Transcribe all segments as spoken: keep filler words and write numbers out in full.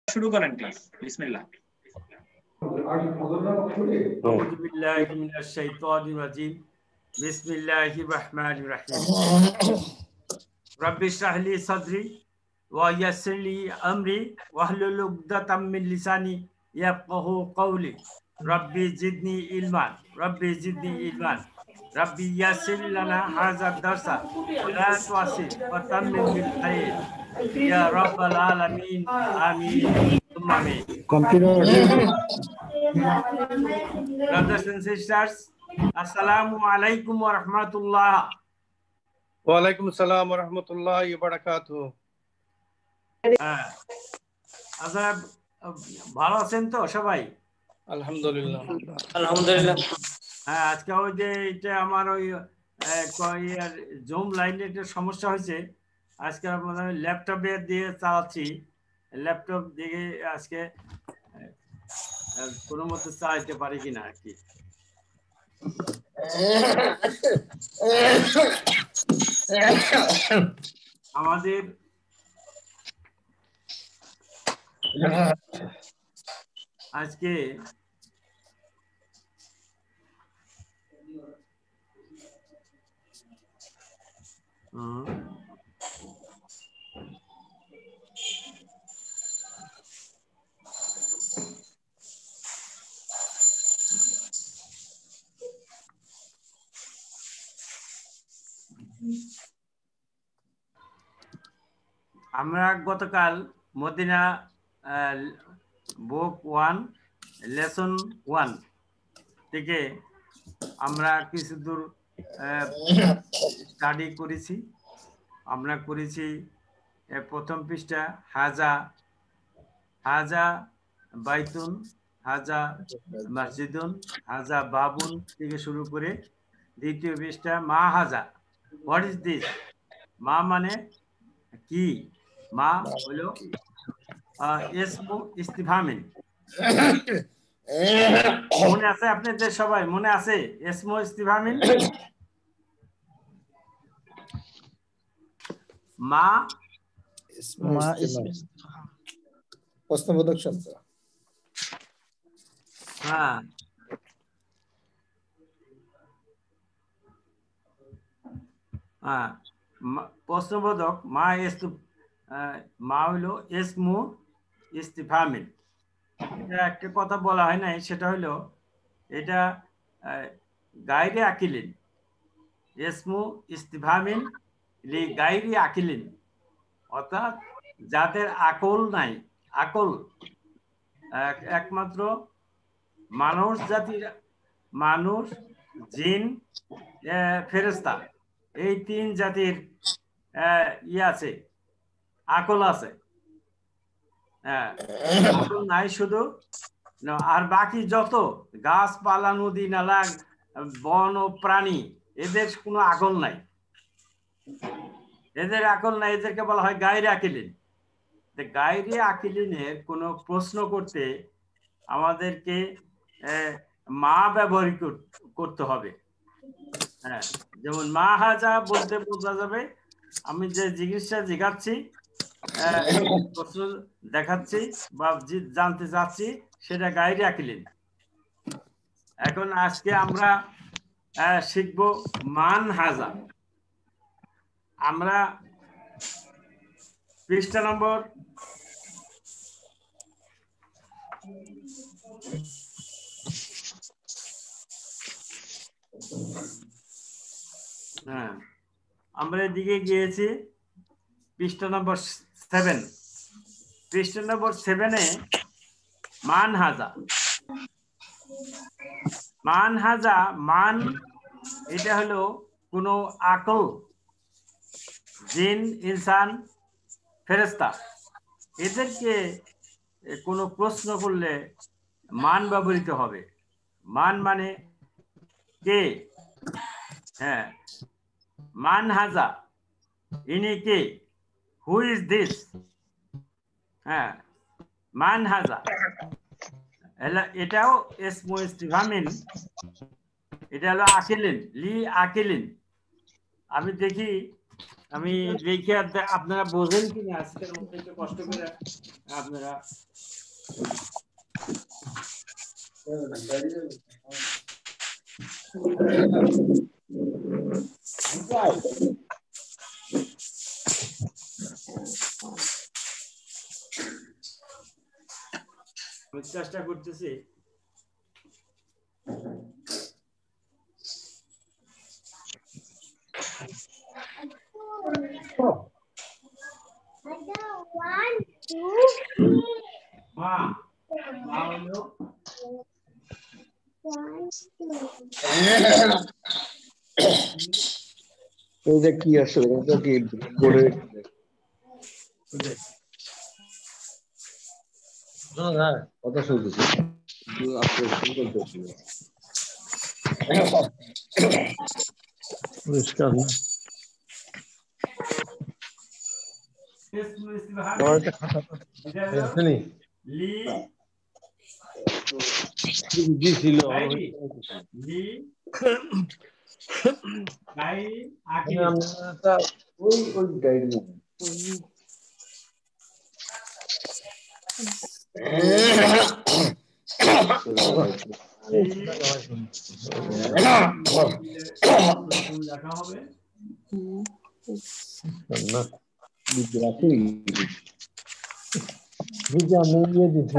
শুরু করেন ক্লাস বিসমিল্লাহ আউযু বিল্লাহি মিনাশ শাইতানির রাজিম বিসমিল্লাহির রহমানির রহিম রাব্বি ইশরাহ লি সাদরি ওয়া ইয়াসসির লি আমরি ওয়াহলুল উকদাতাম মিন লিসানি ইয়াফকাহু কওলি রাব্বি জিদনি ইলমান রাব্বি জিদনি ইলমান রাব্বি ইয়াসসির লানা হাযা দারসা ওয়া লা তু'সির ওয়া তাম্মিম বিল খাইর ইয়া রাব্বাল আলামিন আমিন সুম্মা আমিন। Brothers and sisters, Assalamu alaikum wa rahmatullah. Wa alaikum assalam wa rahmatullahi wa barakatuh. আপনারা ভালো আছেন তো সবাই? আলহামদুলিল্লাহ আলহামদুলিল্লাহ। হ্যাঁ, আজকে ওই যে এটা আমার ওই জুম লাইনে একটা সমস্যা হয়েছে। আজকে আমি ল্যাপটপে দিয়ে চালাচ্ছি, ল্যাপটপ দিয়ে আজকে কোনো মতে চালাইতে পারি কিনা আর কি। আমাদের আজকে আমরা গতকাল Medina book one lesson one থেকে আমরা কিছু দূর স্টাডি করেছি। আমরা করেছি প্রথম পৃষ্ঠা হাজা হাজা বাইতুন, হাজা মসজিদুন, হাজা বাবুন থেকে শুরু করে দ্বিতীয় পৃষ্ঠা মা হাজা, হোয়াট ইজ দিস, মা মানে কি, মা হলো ইসমু ইস্তিফহামিন। মনে আছে আপনাদের সবাই? মনে আছে ইসমু ইস্তিফহামিন? মা মা প্রশ্নবোধক শব্দ। হ্যাঁ, হ্যাঁ প্রশ্নবোধক মা ইস্তু মা হইলো ইসমু ইস্তিফহামিন। এটা একটা কথা বলা হয় নাই, সেটা হইলো এটা গায়রে আকিলিন, ইসমু ইস্তিফহামিন লি গায়রি আকিলিন, অর্থাৎ যাদের আকল নাই, আকল একমাত্র মানুষ জাতির, মানুষ, জিন, ফেরেশতা, এই তিন জাতির ই আছে, আকল আছে। হ্যাঁ, আকল নাই শুধু, আর বাকি যত গাছপালা, নদী নালা, বন ও প্রাণী, এদের কোনো আকল নাই, এদের আকল নাই, এদেরকে বলা হয় গায়রে আকিলিন। গায়রে আকিলিনের কোনো প্রশ্ন করতে আমাদেরকে মা ব্যবহার করতে হবে। হ্যাঁ, যেমন মা হাজা বলতে বোঝা যাবে আমি যে জিজ্ঞাসা জিজ্ঞাচ্ছি, প্রশ্ন দেখাচ্ছি বা জানতে চাচ্ছি, সেটা গায়রে আকিলিন। এখন আজকে আমরা শিখব মান হাজা। আমরা পৃষ্ঠা নম্বর হ্যাঁ আমরা এদিকে গিয়েছি পৃষ্ঠা নম্বর সেভেন। পৃষ্ঠা নম্বর সেভেনে মান হাজা, মান হাজা, মান এটা হলো কোনো আকল, জিন, ইনসান, ফেরেশতা, এদেরকে কোনো প্রশ্ন করলে মান ব্যবহৃত হবে। মান মানে কে, হ্যাঁ, মান হাজা, ইনি কে, হু ইজ দিস, হ্যাঁ, মান হাজা। এটাও ইসমু ইস্তিফহামিন, এটা হলো আকিলিন, লি আকিলিন। আমি দেখি আমি দেখি আপনারা বোঝেন কিনা আজকের মধ্যে একটু কষ্ট করে আপনারা চেষ্টা করতেছি মা মা হলো এটা কি আসলে এটা কি বোর্ডে না কথা শুনতেছি কিন্তু আপনি শুন করতেছি পরিষ্কার না اسمه استفهامي লি জি ছিল লি গাই আকিল আমরা ওই ওই গাইড দেখা হবে না বিদ্রাসী বুঝা মুইয়ে দিছিল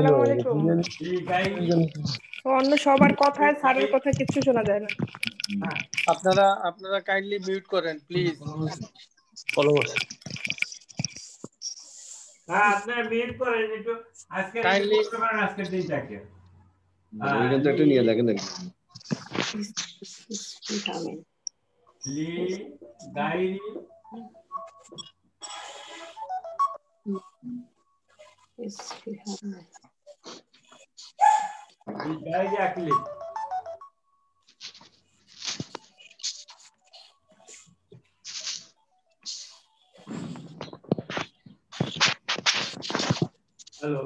অন্য সবার কথায় স্যারের কথা কিছু শোনা যায় না আপনারা আপনারা কাইন্ডলি মিউট করেন প্লিজ ফলো হ্যাঁ আপনারা মিউট করেন একটু আজকে কাইন্ডলি আজকের দিনটাকে ওইখান থেকে নিয়ে দেখেন নাকি লি ডায়েরি ডায়েরি আঁকলে হ্যালো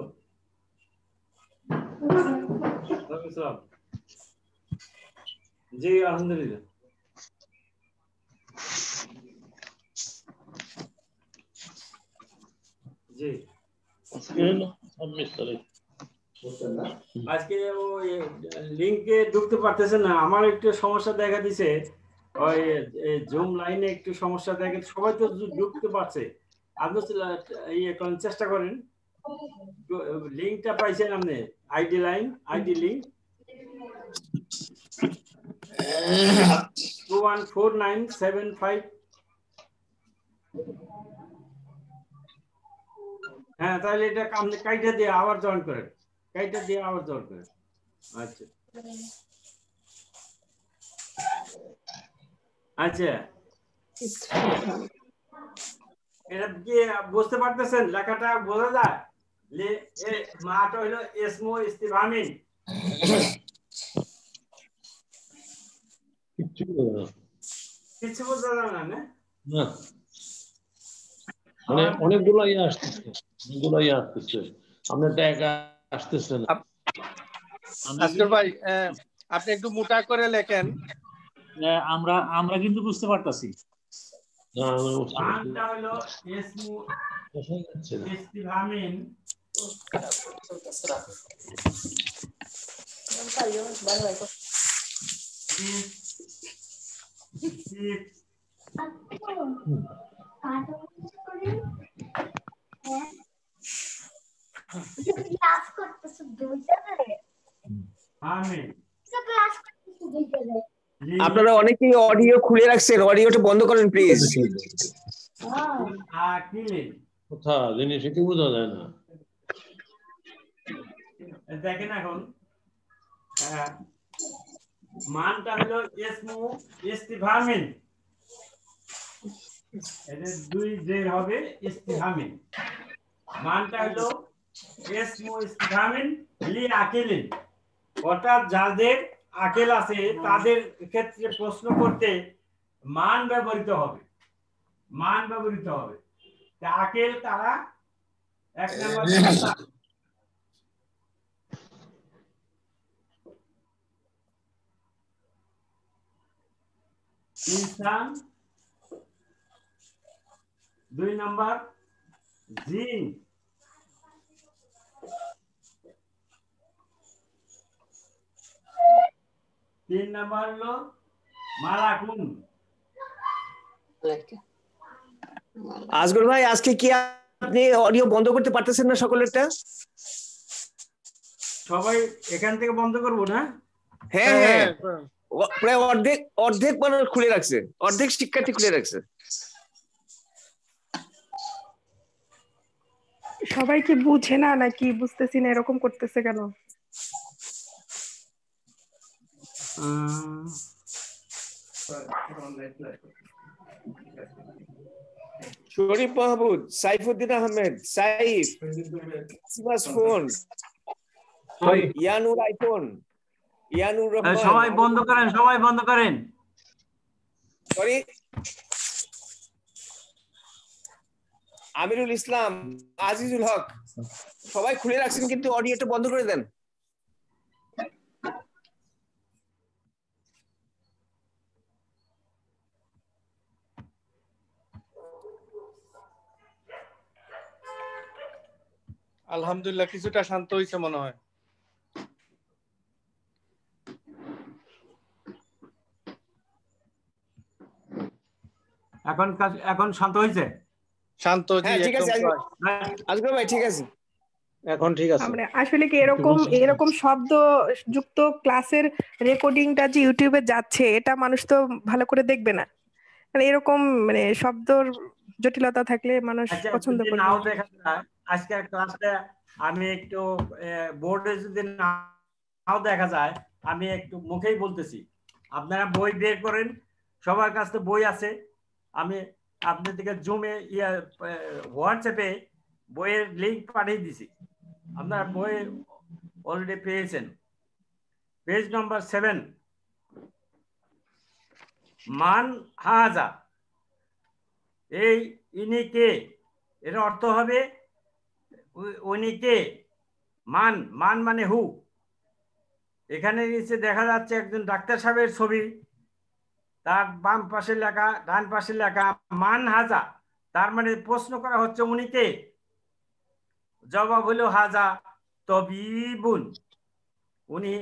জি আলহামদুলিল্লাহ জি আজকে ওই লিংকে ঢুকতে পারতেছে না আমার একটু সমস্যা দেখা দিছে ওই জুম লাইনে একটু সমস্যা দেখা সবাই তো ঢুকতে পারছে আপনি ইয়ে করেন চেষ্টা করেন লিংকটা পাইছেন আপনি ID line ID link two one four nine seven five হ্যাঁ তাহলে এটা আপনি কাইটা দিয়ে আবার জয়েন করেন কাইটা দিয়ে আবার জয়েন করেন আচ্ছা আচ্ছা এটা কি বুঝতে পারতেছেন লেখাটা বোঝা যায় লে এ মাটা হলো ইসমু ইস্তিফহামিন কিছু কিছু বোঝা যায় না না না মানে অনেকগুলো ইয়ে আসতেছে অনেকগুলো ইয়ে আসতেছে আপনার টাকা আসতেছে না আজকের ভাই আপনি একটু মোটা করে লেখেন আমরা আমরা কিন্তু বুঝতে পারতাছি মানটা হলো ইসমু ইস্তিফহামিন ক্লাস করতেছ দুইটা ধরে আমিন ক্লাস করতেছ দুইটা ধরে আপনারা অনেকেই অডিও খুলে রাখছেন অডিওটা বন্ধ করেন প্লিজ আকিলিন কথা জিনিস কি বোঝা যায় না দেখেন এখন মানটা হলো ইসমু ইস্তিফহামিন এদের দুই জের হবে ইস্তিফহামিন মানটা হলো ইসমু ইস্তিফহামিন লি আকিলিন অর্থাৎ যাদের আকেল আছে তাদের ক্ষেত্রে প্রশ্ন করতে মান ব্যবহৃত হবে মান ব্যবহৃত হবে আকেল তারা এক নম্বর ইনসান দুই নাম্বার জিন, তিন নাম্বার হলো মালাকুন। আজগর ভাই আজকে কি আপনি অডিও বন্ধ করতে পারতেছেন না সকলেরটা? সবাই এখান থেকে বন্ধ করবো না? হ্যাঁ হ্যাঁ, ও- প্রায় অর্ধেক অর্ধেক মানুষ খুলে রাখছে, অর্ধেক শিক্ষার্থী খুলে রাখছে। সবাই কি বুঝে না নাকি বুঝতেছি না এরকম করতেছে কেন? উম, শরীফ মাহমুদ, সাইফুদ্দিন আহমেদ, সাইফ, সিমাস ফোন, ইয়ানুর আইফোন, ইয়ানুর আহ, রহমান, সবাই বন্ধ করেন, সবাই বন্ধ করেন। সরি, আমিরুল ইসলাম, আজিজুল হক, সবাই খুলে রাখছেন কিন্তু অডিওটা বন্ধ করে দেন। আলহামদুলিল্লাহ কিছুটা শান্ত হয়েছে মনে হয়। এখন কাজ- এখন শান্ত হয়েছে? শান্ত জি, হ্যাঁ ঠিক একদম আছে, প্রায়। আজগর ভাই ঠিক আছে। এখন ঠিক আছে। আমরা আসলে কি এরকম এরকম শব্দ যুক্ত ক্লাসের রেকর্ডিংটা যে ইউটিউবে যাচ্ছে এটা মানুষ তো ভালো করে দেখবে না, মানে এরকম মানে শব্দর জটিলতা থাকলে মানুষ আচ্ছা, পছন্দ যদি করবে নাও না। দেখা যায় আজকের ক্লাসটা আমি একটু বোর্ডে যদি নাও দেখা যায়, আমি একটু মুখেই বলতেছি। আপনারা বই বের করেন, সবার কাছে বই আছে। আমি আপনার দিকে জুমে ইয়া হোয়াটসঅ্যাপে বইয়ের লিঙ্ক পাঠিয়ে দিছি, আপনারা বই অলরেডি পেয়েছেন। পেজ নম্বর সেভেন, মান হাজা, এই ইনি কে, এর অর্থ হবে উ- উনি কে। মান, মান মানে হু। এখানে নিচে দেখা যাচ্ছে একজন ডাক্তার সাহেবের ছবি, তার বাম পাশে লেখা, ডান পাশে লেখা মান হাজা, তার মানে প্রশ্ন করা হচ্ছে উনি কে। জবাব হলো হাজা তবিবুন, উনি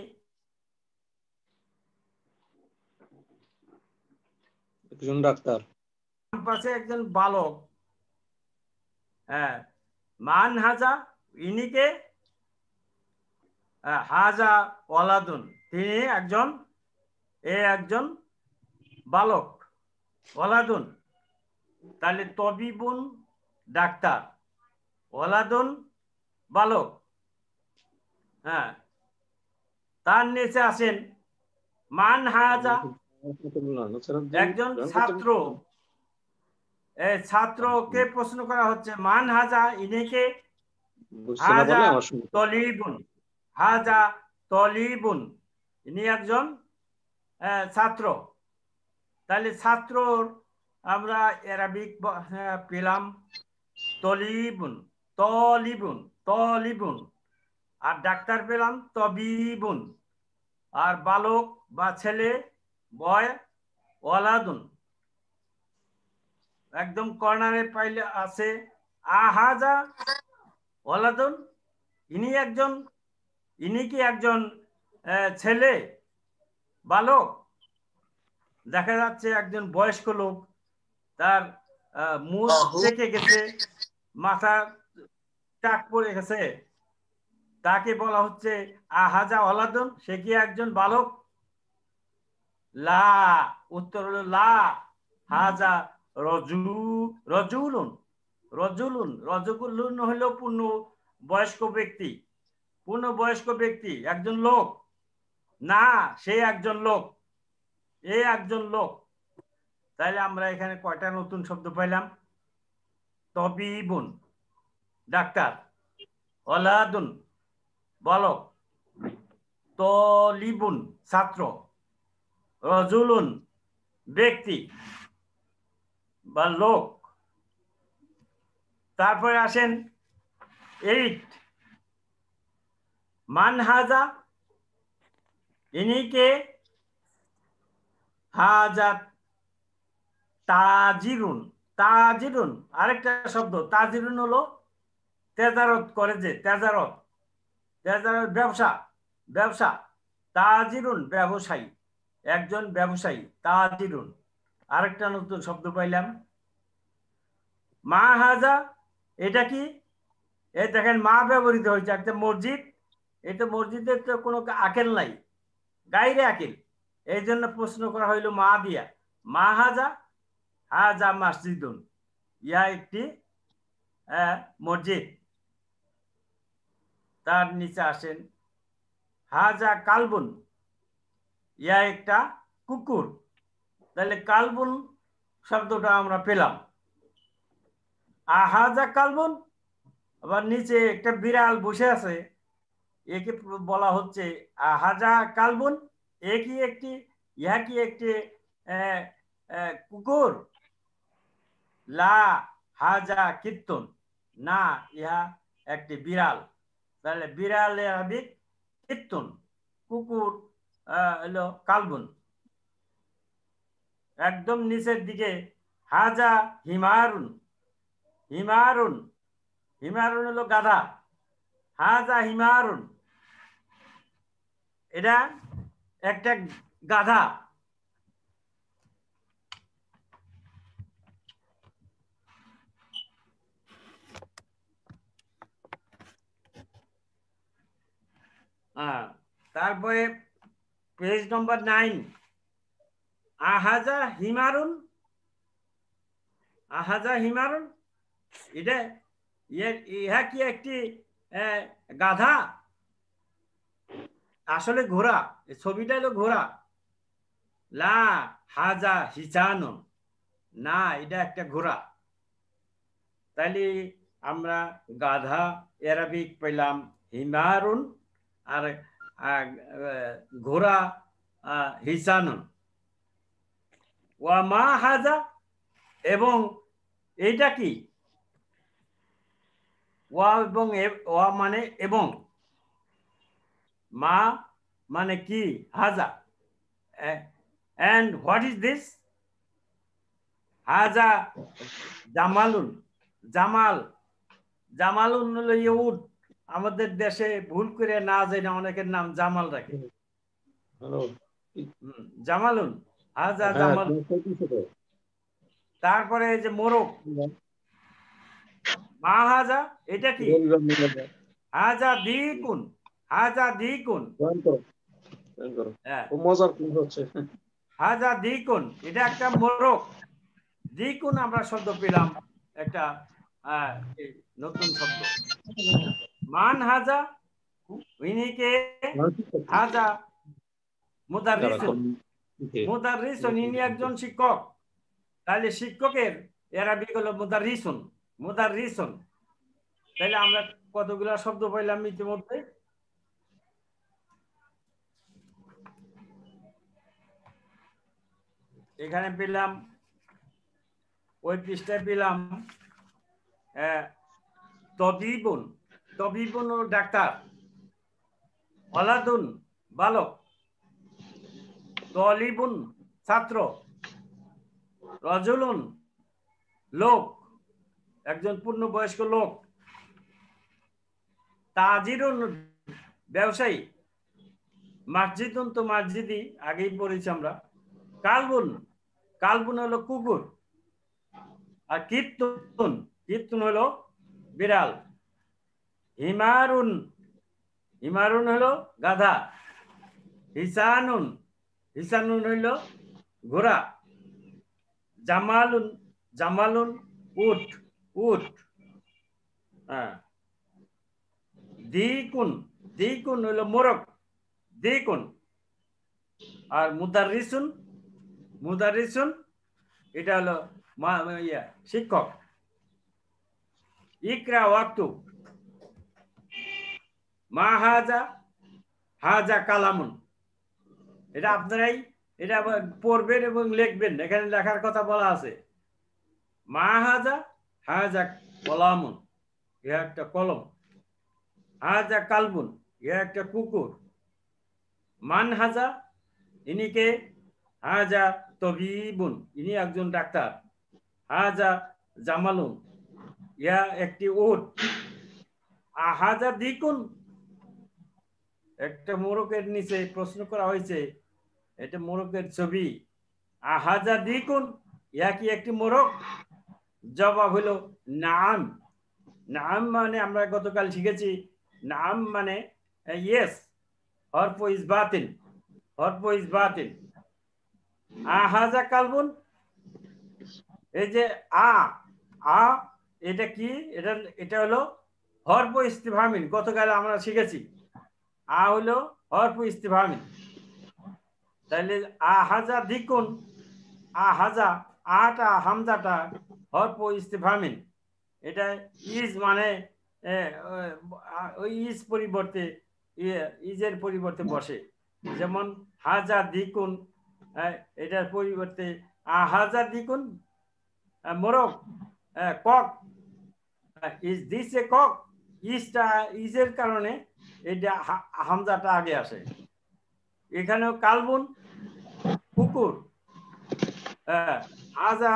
একজন ডাক্তার। বাম পাশে একজন বালক। হ্যাঁ, মান হাজা, ইনি কে। আহ, হাজা ওয়ালাদুন, তিনি একজন, এ একজন বালক। ওয়ালাদুন, তাহলে তবিবুন ডাক্তার, ওয়ালাদুন বালক। হ্যাঁ, তার নিচে আসেন মান হাজা, একজন ছাত্র। এই ছাত্রকে প্রশ্ন করা হচ্ছে মান হাজা, ইনিকে। বুঝছে না বলে হাজা আমার শুনতে। তলিবুন, হাজা তলিবুন, ইনি একজন আহ, ছাত্র। তাহলে ছাত্রর আমরা অ্যারাবিক ব- হ্যাঁ, পেলাম তলিবুন, তলিবুন, তলিবুন। আর ডাক্তার পেলাম তবিবুন। আর বালক বা ছেলে বয় ওয়ালাদুন। একদম কর্নারে পাইলে আছে আহাজা ওয়ালাদুন, ইনি একজন, ইনি কি একজন আহ, ছেলে বালক। দেখা যাচ্ছে একজন বয়স্ক লোক, তার আহ, মুখ চেকে গেছে, মাথা টাক পড়ে গেছে, তাকে বলা হচ্ছে আহাজা ওয়ালাদুন, সে কি একজন বালক। লা, উত্তর হলো লা, হাজা রজু রজুলুন, রজুলুন, রজুলুন হলো পূর্ণ বয়স্ক ব্যক্তি, পূর্ণ বয়স্ক ব্যক্তি, একজন লোক না, সে একজন লোক, এ একজন লোক। তাইলে আমরা এখানে কয়টা নতুন শব্দ পাইলাম? তবিবুন ডাক্তার, ওয়ালাদুন বালক, তলিবুন ছাত্র, রজুলুন ব্যক্তি বা লোক। তারপরে আসেন এইট, মান হাজা, ইনি কে। হাজা তাজিরুন, তাজিরুন আরেকটা শব্দ তাজিরুন হলো তেজারত করে যে তেজারত তেজারত ব্যবসা ব্যবসা তাজিরুন ব্যবসায়ী একজন ব্যবসায়ী তাজিরুন আরেকটা নতুন শব্দ পাইলাম মা হাজা এটা কি এই দেখেন মা ব্যবহৃত হয়েছে একটা মসজিদ এটা মসজিদের তো কোনো আকেল নাই গাইরে আকেল এই জন্য প্রশ্ন করা হইলো মা দিয়া মা হাজা হাজা মসজিদুন ইয়া একটি মসজিদ তার নিচে আসেন হাজা কালবুন ইয়া একটা কুকুর তাহলে কালবুন শব্দটা আমরা পেলাম আহাজা কালবুন আবার নিচে একটা বিড়াল বসে আছে একে বলা হচ্ছে আহাজা কালবুন এ কি একটি ইহা কি একটি কুকুর লা হাজা কীর্তন না ইহা একটি বিড়াল তাহলে বিড়াল আরবিক কীর্তন কুকুর হলো কালবুন একদম নিচের দিকে হাজা হিমারুন হিমারুন হিমারুন হলো গাধা হাজা হিমারুন এটা একটা গাধা হ্যাঁ তারপরে পেজ নম্বর নাইন আহাজা হিমারুন আহাজা হিমারুন এটা ইহা কি একটি গাধা আসলে ঘোড়া ছবিটা হলো ঘোড়া লা হাজা হিসানুন না এটা একটা ঘোড়া তাইলে আমরা গাধা আরবিক পেলাম হিমারুন আর ঘোড়া হিসানুন ওয়া মা হাজা এবং এইটা কি ওয়া এবং ওয়া মানে এবং মা মানে কি হাজা and what is this হাজা জামালুন জামাল জামালুন হলো ইউট আমাদের দেশে ভুল করে না যায় না অনেকের নাম জামাল রাখে জামালুন হাজা জামাল তারপরে এই যে মোরগ মা হাজা এটা কি হাজা দ্বিগুণ হাজা দ্বিগুণ হাজা দ্বিগুণ এটা একটা মোরগ দ্বিগুণ আমরা শব্দ পেলাম একটা নতুন শব্দ মান হাজা ইনিকে হাজা মুদাররিসুন মুদাররিসুন ইনি একজন শিক্ষক তাহলে শিক্ষকের আরবিক হলো মুদাররিসুন মুদাররিসুন তাহলে আমরা কতগুলো শব্দ পাইলাম ইতিমধ্যে এখানে পেলাম ওই পৃষ্ঠায় পেলাম তবিবুন তবিবুন হলো ডাক্তার ওয়ালাদুন বালক তলিবুন ছাত্র রজুলুন লোক একজন পূর্ণবয়স্ক লোক তাজিরুন ব্যবসায়ী মসজিদুন তো মসজিদই আগেই পড়েছি আমরা কালবুন কালবুন হলো কুকুর আর কীর্তন কীর্তন হলো বিড়াল হিমারুন হিমারুন হলো গাধা হিসানুন হিসানুন হইলো ঘোড়া জামালুন জামালুন উট উট হ্যাঁ দ্বিগুণ দ্বিগুণ হইলো মোরগ দ্বিগুণ আর মুদাররিসুন মুদাররিসুন এটা হলো ইয়া শিক্ষক ইকরা ওয়াক্তু মা হাজা হাজা কালামুন এটা আপনারাই এটা পড়বেন এবং লিখবেন এখানে লেখার কথা বলা আছে মা হাজা হাজা কলামুন ইহা একটা কলম হাজা কালবুন ইহা একটা কুকুর মান হাজা ইনিকে হাজা তবিবুন ইনি একজন ডাক্তার হাজা জামালুন ইয়া একটি উট আহাজা দিকুন একটা মোরকের নিচে প্রশ্ন করা হয়েছে এটা মোরকের ছবি আহাজা দিকুন ইয়া কি একটি মোরক জবাব হলো নাম নাম মানে আমরা গতকাল শিখেছি নাম মানে ইয়েস হরফ ইসবাতিন হরফ ইসবাতিন আহাজা কালবুন এই যে আ আ এটা কি এটা এটা হলো হরফ ইস্তিফহামিন গতকাল আমরা শিখেছি আ হলো হরফ ইস্তিফহামিন তাহলে আহাজা দিকুন আহাজা আটা হামজাটা হরফ ইস্তিফহামিন এটা ইজ মানে ওই ইজ পরিবর্তে ইজের পরিবর্তে বসে যেমন হাজা দিকুন এটার পরিবর্তে আহাজা দিকুন মোরক কক ইজ দিস এ কক ইজটা ইজের কারণে এটা হামজাটা আগে আসে এখানেও কালবুন কুকুর হাজা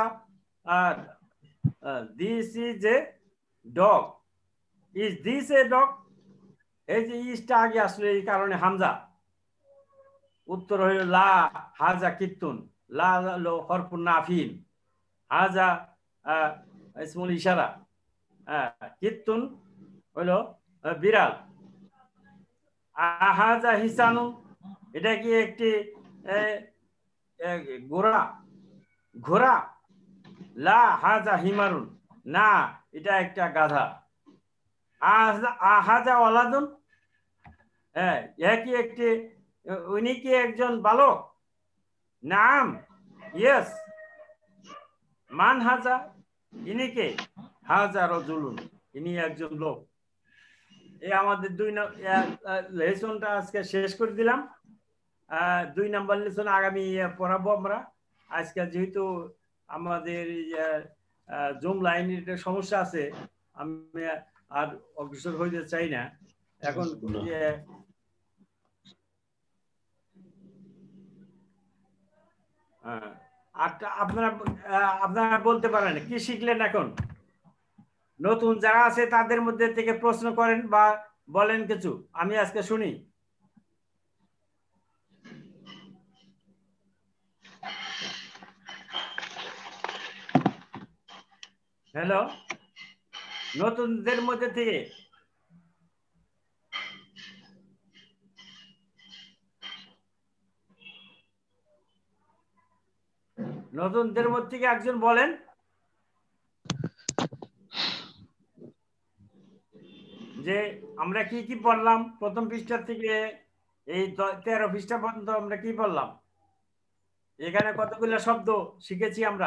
this is a dog is this a dog এই যে ইজটা আগে আসলে এই কারণে হামজা উত্তর হইল লা হাজা কিত্তুন লা হলো হরফুন নাফিন হাজা ইসমুল ইশারা কিত্তুন হলো বিড়াল আহাজা হিসানু এটা কি একটি ঘোড়া ঘোড়া লা হাজা হিমারুন না এটা একটা গাধা আহাজা ওয়ালাদুন হ্যাঁ কি একটি উনি কি একজন বালক নাম ইয়েস মান হাজা ইনি কে হাজা রজুলুন ইনি একজন লোক এই আমাদের দুই লেসনটা আজকে শেষ করে দিলাম দুই নাম্বার লেসন আগামী পড়াবো আমরা আজকে যেহেতু আমাদের জুম লাইনের সমস্যা আছে আমি আর অগ্রসর হইতে চাই না এখন আপনারা আপনারা বলতে পারেন কি শিখলেন এখন নতুন যারা আছে তাদের মধ্যে থেকে প্রশ্ন করেন বা বলেন কিছু আমি আজকে শুনি হ্যালো নতুনদের মধ্যে থেকে নতুনদের মধ্যে থেকে একজন বলেন যে আমরা কি কি পড়লাম প্রথম পৃষ্ঠা থেকে এই তেরো পৃষ্ঠা পর্যন্ত আমরা কি পড়লাম এখানে কতগুলো শব্দ শিখেছি আমরা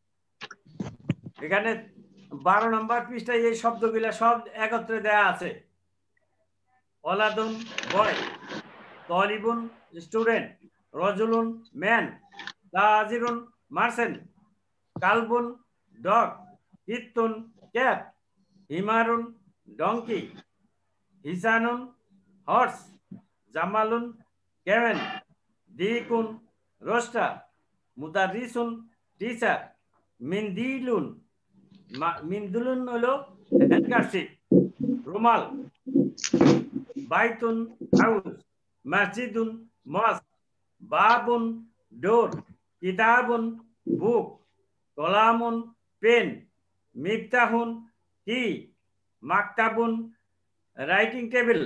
এখানে বারো নম্বর পৃষ্ঠায় এই শব্দগুলো সব একত্রে দেয়া আছে ওলাদুন বয় তলিবুন স্টুডেন্ট রজুলুন ম্যান তাজিরুন মার্সেন্ট কালবুন ডগ কিত্তুন ক্যাট হিমারুন ডঙ্কি হিসানুন হর্স জামালুন ক্যামেল দিকুন রোস্টার মুদারিসুন টিচার মিন্দিলুন মিন্দুলুন হলো হ্যান্ডকারচিপ রুমাল বাইতুন হাউস মসজিদুন মস্ক বাবুন ডোর কিতাবুন বুক কলামুন পেন মিফতাহুন কি মাকতাবুন রাইটিং টেবিল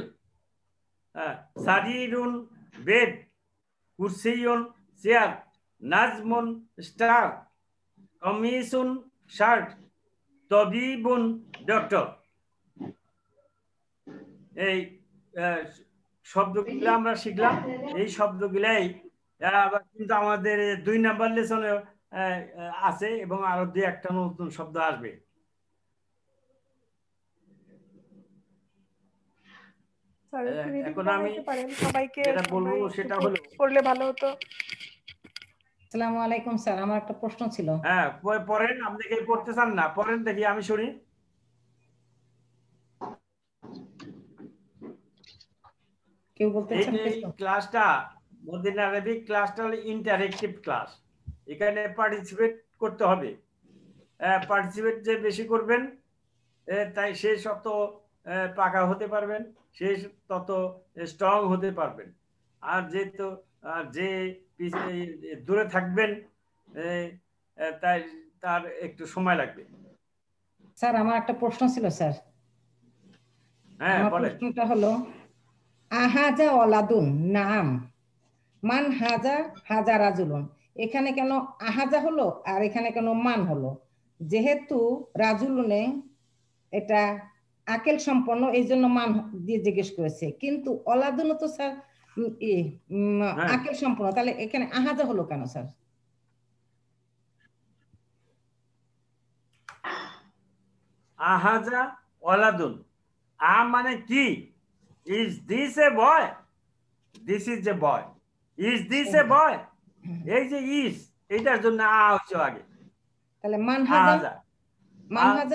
সারিরুন বেড কুরসিয়ুন চেয়ার নাজমুন স্টার কমিসুন শার্ট তবিবুন ডক্টর এই শব্দগুলো আমরা শিখলাম এই শব্দগুলাই কিন্তু আমাদের দুই নাম্বার লেসনে আছে এবং আরো দুই একটা নতুন শব্দ আসবে এখন আমি যেটা বলবো সেটা হলো করলে ভালো হতো আসসালামু আলাইকুম স্যার আমার একটা প্রশ্ন ছিল হ্যাঁ পড়েন আপনি কি পড়তে চান না পড়েন দেখি আমি শুনি কেউ বলতে চান এই ক্লাসটা মদিনা আরবিক ক্লাসটা হলো ইন্টারেক্টিভ ক্লাস এখানে পার্টিসিপেট করতে হবে পার্টিসিপেট যে বেশি করবেন তাই সে তত পাকা হতে পারবেন, সে তত স্ট্রং হতে পারবেন। আর যেহেতু যে দূরে থাকবেন তাই তার একটু সময় লাগবে। স্যার আমার একটা প্রশ্ন ছিল স্যার। হ্যাঁ, আমার প্রশ্নটা হলো আহাজা ওয়ালাদুন নাম মান হাজা হাজা রাজুলুন, এখানে কেন আহাজা হলো আর এখানে কেন মান হলো? যেহেতু রাজুলুনে এটা আকেল সম্পন্ন এই জন্য মান দিয়ে জিজ্ঞেস করেছে, কিন্তু ওলাদুনও তো স্যার আকেল সম্পন্ন, তাহলে এখানে আহাজা হলো কেন স্যার? আহাজা ওয়ালাদুন, আ মানে কি? Is this a boy? This is a boy. Is this a boy? এই যে ইজ, এটার জন্য আ হচ্ছে আগে। তাহলে মানহাজা, মানহাজা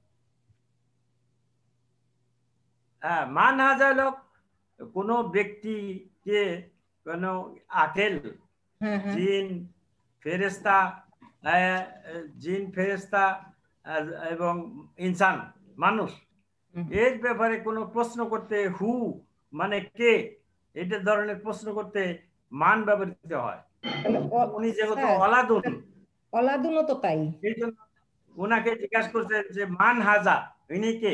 হ্যাঁ, মানহাজা হলো কোন ব্যক্তিকে কোন আকেল, জিন ফেরেশতা, জিন ফেরেশতা এবং ইনসান মানুষ এর ব্যাপারে কোনো প্রশ্ন করতে, হু মানে কে, এটা ধরনের প্রশ্ন করতে মান ব্যবহৃত হয়। উনি যেহেতু অলাদুন, অলাদুনও তো তাই, এই জন্য ওনাকে জিজ্ঞাসা করছে যে মান হাজা, ইনি কে?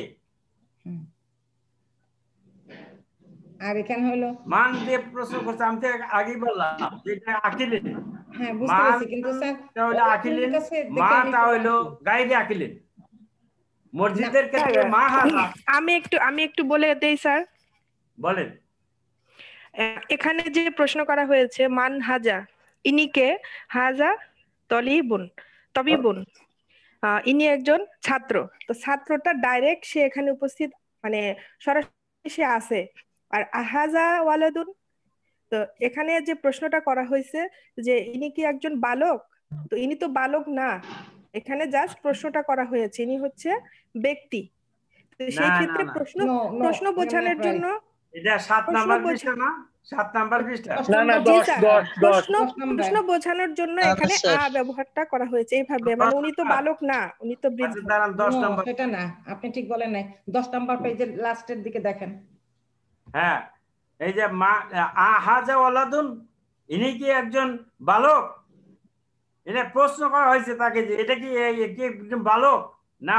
আর এখানে হলো মান দিয়ে প্রশ্ন করছে। আমি তো আগেই বললাম যেটা আকিলেন, হ্যাঁ বুঝতে পেরেছি, কিন্তু স্যার হলো আকিলেন, মাটা হলো গায়রে আকিলেন। মসজিদের ক্ষেত্রে মা হাজা। আমি একটু আমি একটু বলে দেই স্যার। বলেন। এখানে যে প্রশ্ন করা হয়েছে মান হাজা, ইনিকে হাজা তলিবুন তবিবুন, ইনি একজন ছাত্র। তো ছাত্রটা ডাইরেক্ট সে এখানে উপস্থিত, মানে সরাসরি সে আছে। আর আহাজা ওয়ালাদুন, তো এখানে যে প্রশ্নটা করা হয়েছে যে ইনি কি একজন বালক, তো ইনি তো বালক না, এখানে জাস্ট প্রশ্নটা করা হয়েছে ইনি হচ্ছে ব্যক্তি। তো সেই ক্ষেত্রে প্রশ্ন প্রশ্ন বোঝানোর জন্য এটা সাত নাম্বার পৃষ্ঠা না? সাত নাম্বার পৃষ্ঠা না না দশ দশ দশ প্রশ্ন বোঝানোর জন্য এখানে আ ব্যবহারটা করা হয়েছে এইভাবে, মানে উনি তো বালক না, উনি তো বৃদ্ধ। দশ নাম্বার, সেটা না, আপনি ঠিক বলেন নাই। দশ নাম্বার পেজের লাস্টের দিকে দেখেন। হ্যাঁ, এই যে মা আহাজা ওয়ালাদুন, ইনি কি একজন বালক? এটা প্রশ্ন করা হয়েছে তাকে যে এটা কি একজন বালক না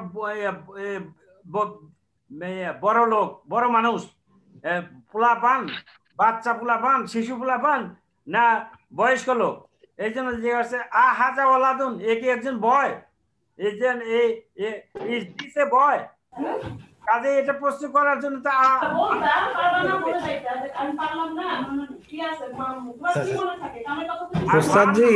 বড় লোক, বড় মানুষ, পোলা পান, বাচ্চা পোলা পান, শিশু পোলা পান না বয়স্ক লোক? এই জন্য যে আছে আহাজা ওয়ালাদুন, এ কি একজন বয়? একজন এই বয়? কাজে এটা প্রশ্ন করার জন্য তো ওস্তাদজি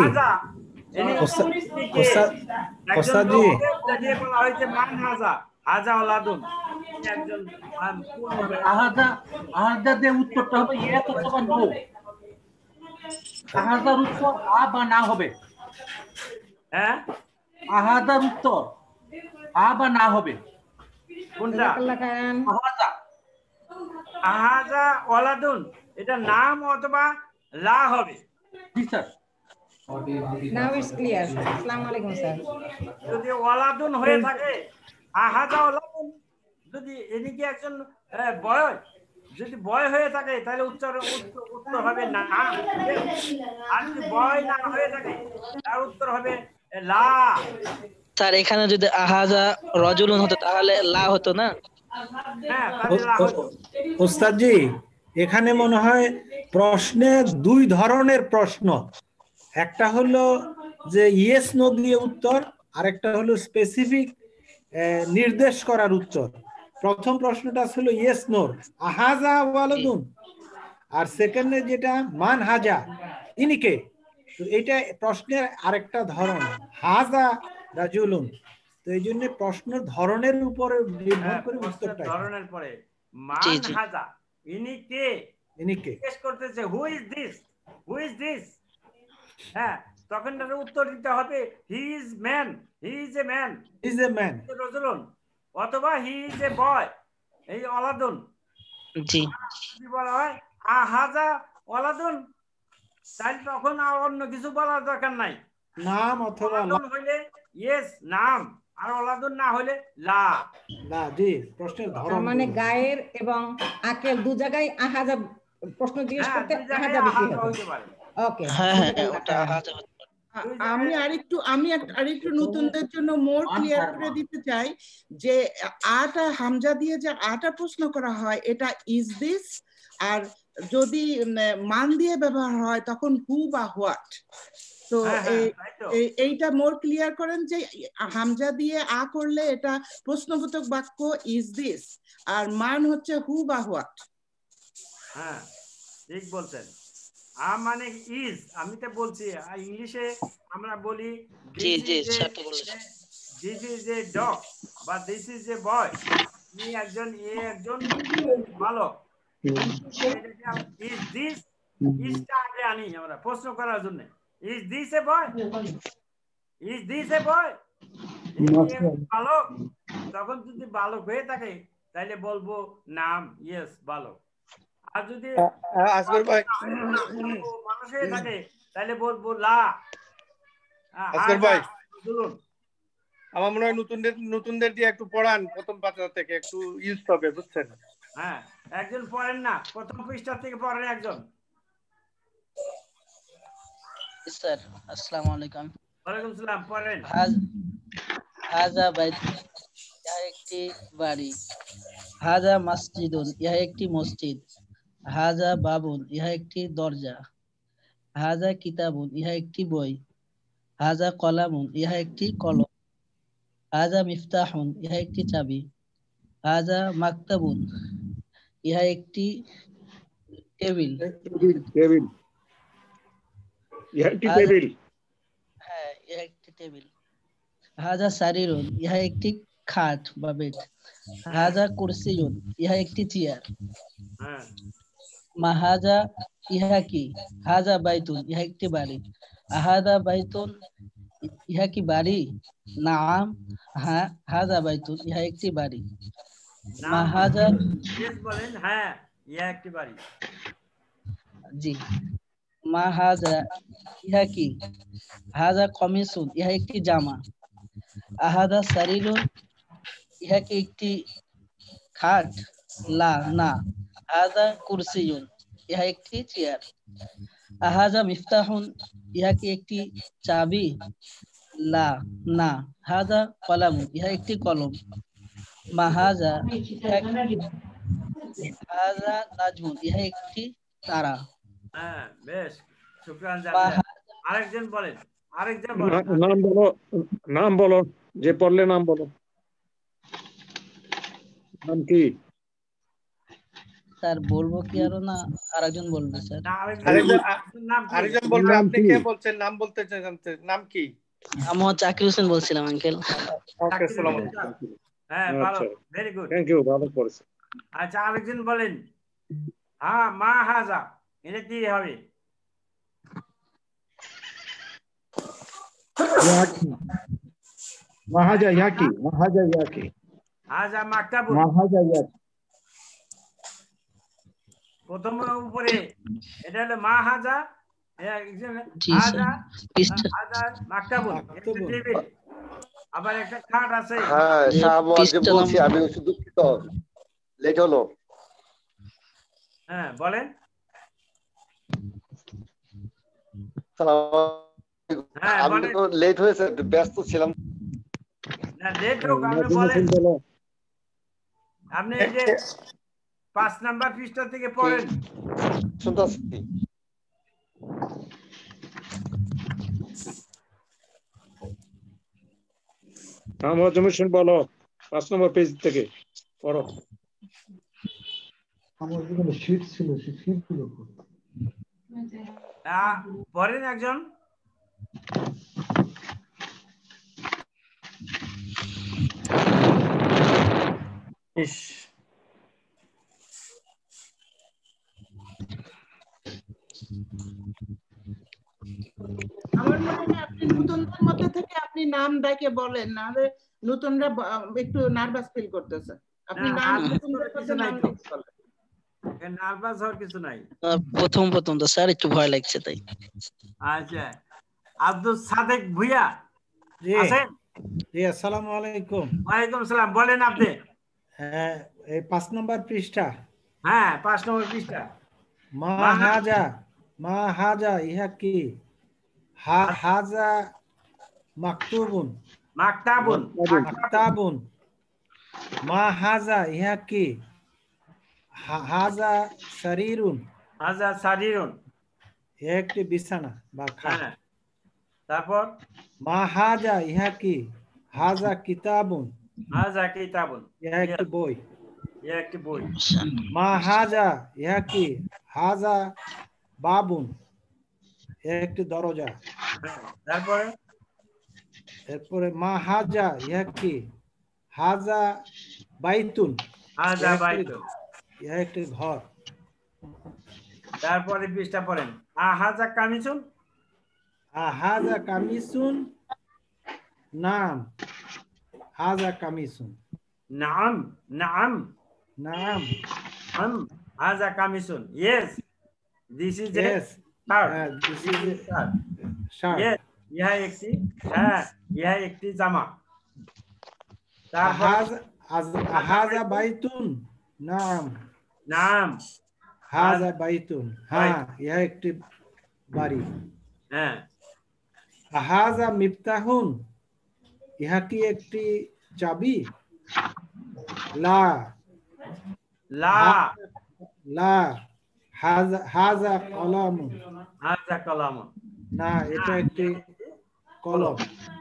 ওস্তাদজি বলা হয়েছে মান হাজা হাজা ওয়ালাদুন, একজন আহাজা আহাজা দিয়ে উত্তরটা হবে ইয়েস অথবা নো। আহাজার উত্তর আ বা না হবে। হ্যাঁ, আহাজার উত্তর আ বা না হবে। কোনটা? আহাজা আহাজা ওয়ালাদুন, এটা নাম অথবা লা হবে। জি স্যার। Now it's clear. আসসালামু আলাইকুম স্যার। যদি ওয়ালাদুন হয়ে থাকে, আহাজা ওয়ালাদুন, যদি ইনি কি একজন বয়, যদি বয় হয়ে থাকে তাহলে উত্তর উত্তর হবে না। আর যদি বয় না হয়ে থাকে তার উত্তর হবে লা। স্যার এখানে যদি আহাজা রাজুলুন হতো তাহলে লা হতো না? হ্যাঁ, তাহলে লা হতো। ওস্তাদজি এখানে মনে হয় প্রশ্নের দুই ধরনের প্রশ্ন, একটা হলো যে ইয়েস নো দিয়ে উত্তর, আরেকটা হলো স্পেসিফিক নির্দেশ করার উত্তর। প্রথম প্রশ্নটা ছিল ইয়েস নো আহাজা ওয়ালাদুন, আর সেকেন্ডে যেটা মান হাজা ইনিকে, তো এটা প্রশ্নের আরেকটা ধরন হাজা রাজুলুন। তো এই জন্য প্রশ্নের ধরনের উপরে নির্ভর করে উত্তরটা ধরনের পরে মান হাজা ইনি কে, ইনি কে জিজ্ঞেস করতেছে who is this, who is this. হ্যাঁ, তখন তার উত্তর দিতে হবে he is man, he is a man, is a man রাজুলুন, অথবা হি ইজ এ বয়, এই ওয়ালাদুন। জি, যদি বলা হয় আহাজা ওয়ালাদুন, তাহলে তখন আর অন্য কিছু বলার দরকার নাই। নাম অথবা ওয়ালাদুন হইলে ইয়েস নাম, আর ওলাদুন না হলে লা। না জি, প্রশ্নের ধরন তার মানে গায়ের এবং আকেল দু জায়গায় আহাজা প্রশ্ন জিজ্ঞেস করতে আহাজা বেশি হবে। ওকে, হ্যাঁ হ্যাঁ ওটা আহাজা হতে পারে। আমি আরেকটু আমি আরেকটু নতুনদের জন্য মোর ক্লিয়ার করে দিতে চাই যে আটা হামজা দিয়ে যে আটা প্রশ্ন করা হয় এটা ইজ দিস, আর যদি মান দিয়ে ব্যবহার হয় তখন হু বা হোয়াট। তো এইটা মোর ক্লিয়ার করেন যে হামজা দিয়ে আ করলে এটা প্রশ্নবোধক বাক্য ইজ দিস, আর মান হচ্ছে হু বা হোয়াট। হ্যাঁ ঠিক বলছেন। আ মানে ইজ, আমি তো বলছি ইংলিশে আমরা বলি জি জি সত্য বলেছেন, দিস ইজ এ ডগ বা দিস ইজ এ বয়। এই একজন এ একজন বালক। ইজ দিস, ইজটা আগে আনি আমরা প্রশ্ন করার জন্য। Is this a boy, is this a boy বালক। তখন যদি বালক হয়ে থাকে তাহলে বলবো নাম ইয়েস বালক। আর যদি আসগর ভাই মানুষ হয়ে থাকে তাহলে বলবো লা। আসগর ভাই আমার মনে হয় নতুনদের নতুনদের দিয়ে একটু পড়ান প্রথম পাতা থেকে, একটু ইউজ হবে বুঝছেন। হ্যাঁ একজন পড়েন না, প্রথম পৃষ্ঠা থেকে পড়েন একজন। স্যার আসসালামু আলাইকুম। ওয়ালাইকুম সালাম, পড়েন। হাজা বাইত, ইহা একটি বাড়ি। হাজা মসজিদুন, ইহা একটি মসজিদ। হাজা বাবুন, ইহা একটি দরজা। হাজা কিতাবুন, ইহা একটি বই। হাজা কলামুন, ইহা একটি কলম। হাজা মিফতাহুন, ইহা একটি চাবি। হাজা মাকতাবুন, ইহা একটি টেবিল। টেবিল, ইহা একটি টেবিল। হ্যাঁ ইহা একটি টেবিল। হাজা সারিরুন, ইহা একটি খাট বা বেড। হাজা কুরসিয়ুন, ইহা একটি চেয়ার। মাহাজা, ইহা কি? হাজা বাইতুন, ইহা একটি বাড়ি। আহাদা বাইতুন, ইহা কি বাড়ি? নাম, হ্যাঁ হাজা বাইতুন, ইহা একটি বাড়ি। মাহাজা, বলেন হ্যাঁ ইহা একটি বাড়ি। জি। মাহাজা, ইহা কি? হাজা কমিসুন, ইহা একটি জামা। আহাদা সারিরুন, ইহা কি একটি খাট? লা, না। হাজা কুরসিয়ুন, ইহা একটি চেয়ার। আহাজা মিফতাহুন, ইহা কি একটি চাবি? লা, না। হাজা কলামুন, ইহা একটি কলম। মাহাজা, হাজা নাজমুন, ইহা একটি তারা। হ্যাঁ বেশ, শুকরান জামিলা। আরেকজন বলেন, আরেকজন বলেন। নাম বলো, নাম বলো, যে পড়লে নাম বলো। নাম কি? স্যার বলবো কি আরো, না আরেকজন বলবে স্যার? আরেকজন বলবে। আপনি কে বলছেন? নাম বলতে জানতে, নাম কি? আমি জাকির হোসেন বলছিলাম আঙ্কেল। ওকে আসসালামু আলাইকুম। হ্যাঁ ভালো, ভেরি গুড, থ্যাংক ইউ, ভালো পড়েছে। আচ্ছা আরেকজন বলেন। হ্যাঁ মা হাজা, এটা কি হবে? মাহাজা ইয়াকি, মাহাজা ইয়াকি, হাজা মাকতাবুন। মাহাজা ইয়াকি। প্রথম উপরে এটা হলো মা হাজা, হাজা হাজা মাকতাবুন, একটা টেবিল, আবার একটা খাট আছে। হ্যাঁ শাহবাজ বলছি, আমি দুঃখিত, লেট হলো। হ্যাঁ বলেন। হ্যাঁ আমি তো লেট হয়েছে, ব্যস্ত ছিলাম। না লেট হোক, আপনি বলেন। আপনি এই যে পাঁচ নাম্বার পৃষ্ঠা থেকে পড়েন। শুনতেছি। নাম হোসেন বলো, পাঁচ নম্বর পেজ থেকে পড়ো। আমার যেখানে শীট ছিল, সেই শীট গুলো পড়েন একজন। ইস আমার মনে হয় আপনি নতুনদের মধ্যে থেকে আপনি নাম ডাকে বলেন, নাহলে নতুনরা একটু নার্ভাস ফিল করতেছে। আপনি নাম নতুনদের মধ্যে নাম ডাকে বলেন। নার্ভাস হওয়ার কিছু নাই। প্রথম প্রথম তো স্যার একটু ভয় লাগছে তাই। আচ্ছা আব্দুল সাদেক ভুইয়া আছেন? জি আসসালামু আলাইকুম। ওয়ালাইকুম সালাম, বলেন আপনি। হ্যাঁ, এই পাঁচ নম্বর পৃষ্ঠা। হ্যাঁ, পাঁচ নম্বর পৃষ্ঠা। মা হাজা, মা হাজা ইহা কি? হা হাজা মাকতুবুন, মাকতাবুন, মাকতাবুন। মা হাজা ইহা কি? হা- হাজা সারিরুন, হাজা সারিরুন, ইহা একটি বিছানা বা খাট। হ্যাঁ। তারপর মা হাজা ইহা কি? হাজা কিতাবুন, হাজা কিতাবুন, ইহা একটি বই। ইহা একটি বই। মা হাজা ইহা কি? হাজা বাবুন, ইহা একটি দরজা। তারপরে এরপরে মা হাজা ইহা কি? হাজা বাইতুন, হাজা ইহা একটি- বাইতুন। ইহা একটি ঘর। তারপরে পৃষ্ঠা পড়েন। আহাজা কামিসুন, হাজা কামিসুন, নাম হাজা কামিসুন, নাম, নাম, নাম নাম, হাজা কামিসুন। Yes, this is a Yes. Shirt. Uh, this is a shirt. shirt. Yes, ইহা একটি, হ্যাঁ, ইহা একটি জামা। তারপর হাজা হাজ- হাজা বাইতুন, নাম নাম, হাজা বাইতুন, হ্যাঁ ইহা একটি বাড়ি। হ্যাঁ। হাজা মিফতাহুন, ইহা কি একটি চাবি? লা লা, লা হাজা হাজা কলামুন, হাজা কলামুন, না এটা একটি কলম।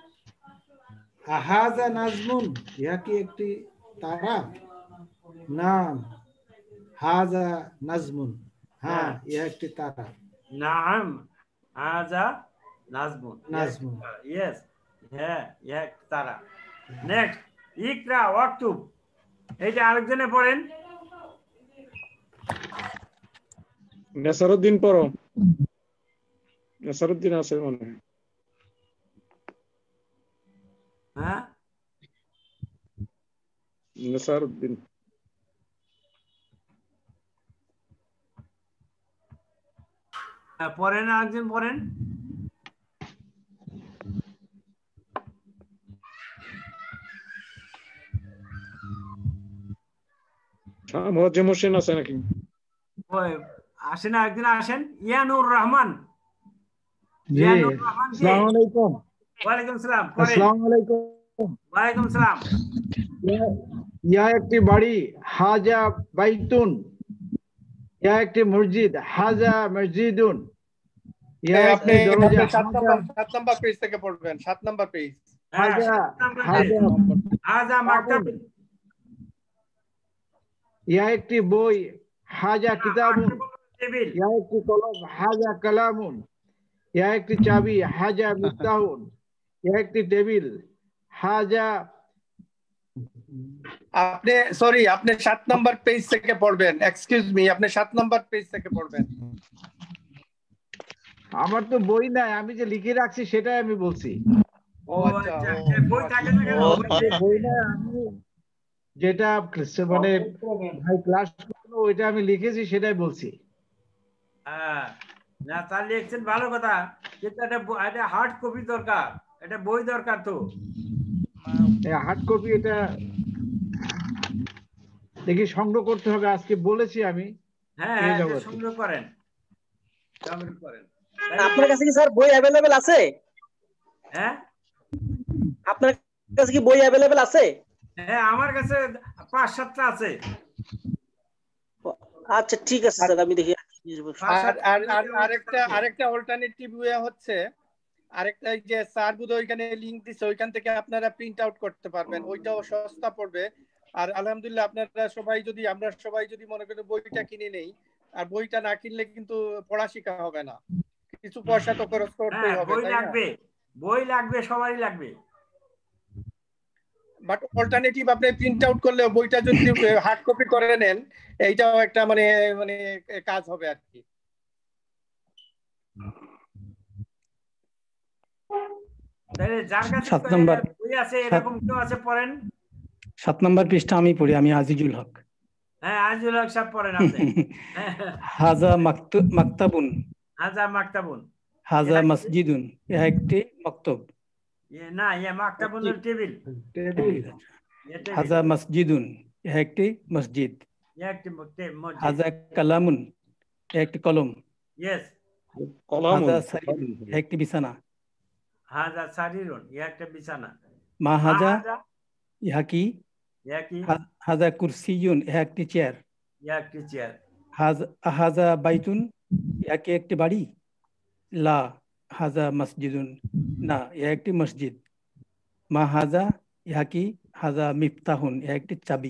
হাজা নাজমুন, ইহা কি একটি তারা? নাম হাজা নাজমুন, হ্যাঁ ইহা একটি তারা। নাম, হাজা নাজমুন, নাজমুন। ইয়েস, হ্যাঁ, ইহা একটি তারা। নেক্সট, ইকরা ওয়াকতুব, এইটা আরেকজনে পড়েন। নেসারউদ্দিন পড়ো। নেসারউদ্দিন আছে মনে হয়। হ্যাঁ, নেসারউদ্দিন হ্যাঁ, পড়েন, আরেকজন পড়েন। মোয়াজ্জেম হোসেন আছে নাকি? ওই আসেন, আরেকজন আসেন। ইয়ানুর রহমান, জি ইয়ানুর রহমান কে? আসসালামু আলাইকুম। ওয়ালাইকুম সালাম, পড়েন। আসসালামু আলাইকুম। ওয়ালাইকুম সালাম। ইহা- ইহা একটি বাড়ি, হাজা বাইতুন। ইহা একটি মসজিদ, হাজা মসজিদুন। ইহা এই একটি আপনি দরজা, আপনি সাত হাজা নাম্বার সাত নাম্বার পেজ থেকে পড়বেন। সাত নাম্বার পেজ। হ্যাঁ, হাজা সাত নাম্বার হাজা পেজ। হাজা মাকতাব, ইহা একটি বই, হাজা কিতাবুন। টেবিল, ইহা একটি কলম, হাজা কালামুন। ইহা একটি চাবি, হাজা মিফতাহুন। ইহা একটি টেবিল, হাজা। আপনি সরি আপনি সাত নাম্বার পেজ থেকে পড়বেন। এক্সকিউজ মি, আপনি সাত নাম্বার পেজ থেকে পড়বেন। আমার তো বই নাই, আমি যে লিখে রাখছি সেটাই আমি বলছি। ও আচ্ছা, আচ্ছা, ও, বই থাকে না কেন? যে বই নাই, আমি যেটা ক্লাস- মানে ভাই ক্লাস করলো ওইটা আমি লিখেছি সেটাই বলছি। হ্যাঁ, না তাহলে লিখছেন ভালো কথা, কিন্তু এটা ব- এটা হার্ড কপি দরকার, এটা বই দরকার তো। হার্ড কপি এটা দেখি সংগ্রহ করতে হবে, আজকে বলেছি আমি। হ্যাঁ, পেয়ে হ্যাঁ, যাবো এটা আর কি। সংগ্রহ করেন, সংগ্রহ করেন। আপনার কাছে কি স্যার বই অ্যাভেলেবেল আছে? হ্যাঁ, আপনার কাছে কি বই অ্যাভেলেবেল আছে? হ্যাঁ, আমার কাছে পাঁচ সাতটা আছে। আচ্ছা ঠিক আছে স্যার, আমি দেখি। আর আর আর আরেকটা আরেকটা অল্টারনেটিভ ওয়ে হচ্ছে, আরেকটা এই যে স্যার বুধ ওইখানে লিংক দিছে, ওইখান থেকে আপনারা প্রিন্ট আউট করতে পারবেন। ওইটাও সস্তা পড়বে। আর আলহামদুলিল্লাহ আপনারা সবাই যদি আমরা সবাই যদি মনে করি বইটা কিনে নেই, আর বইটা না কিনলে কিন্তু পড়া শেখা হবে না, কিছু পয়সা তো খরচ করতেই হ্যাঁ, হবে, বই তাই না? লাগবে, বই লাগবে, সবারই লাগবে। বাট অল্টারনেটিভ আপনি প্রিন্ট আউট করলে বইটা যদি হার্ড কপি করে নেন, এইটাও একটা মানে মানে কাজ হবে আর কি। তাহলে যার কাছে সাত নাম্বার বই আছে, এরকম কেউ আছে, পড়েন। সাত নাম্বার পৃষ্ঠা আমি পড়ি, আমি আজিজুল হক। হ্যাঁ, আজিজুল হক সাহেব পড়েন আপনি। হাজা মাকতু মাকতাবুন, হাজা মাকতাবুন, হাজা মসজিদুন, ইহা একটি মক্তব। ইয়ে না ইয়ে মাকতাবুল টেবিল টেবিল ইয়ে টেবিল হাজা মসজিদুন ইহা একটি মসজিদ ইয়ে একটি মসজিদ হাজা কালামুন ইহা একটি কলম ইয়েস হাজা সারিরুন ইহা একটি বিছানা হাজা সারিরুন ইয়ে একটা বিছানা মা হাজা হাজা ইহা কি ইয়া কি হা- হাজা কুরসিয়ুন ইহা একটি চেয়ার ইয়া একটি চেয়ার হাজ হাজা বাইতুন ইহা কি একটি বাড়ি লা হাজা মসজিদুন না ইহা একটি মসজিদ মা হাজা ইহা কি হাজা মিফতাহুন ইহা একটি চাবি